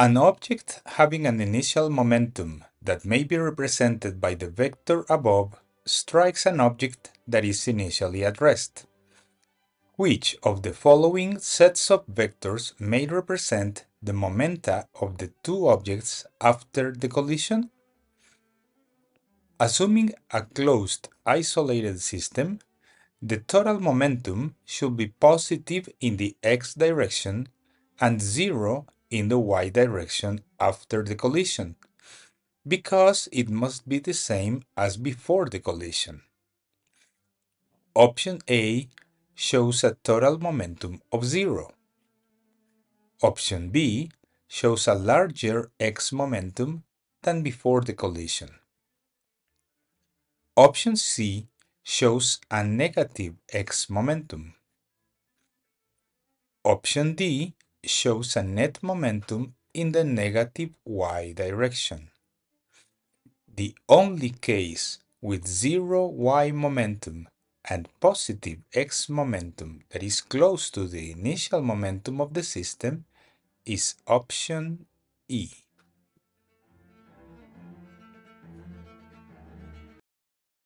An object having an initial momentum that may be represented by the vector above strikes an object that is initially at rest. Which of the following sets of vectors may represent the momenta of the two objects after the collision? Assuming a closed, isolated system, the total momentum should be positive in the x direction and zero in the y direction after the collision, because it must be the same as before the collision. Option A shows a total momentum of 0. Option B shows a larger x momentum than before the collision. Option C shows a negative x momentum. Option D shows a net momentum in the negative y direction. The only case with zero y momentum and positive x momentum that is close to the initial momentum of the system is option E.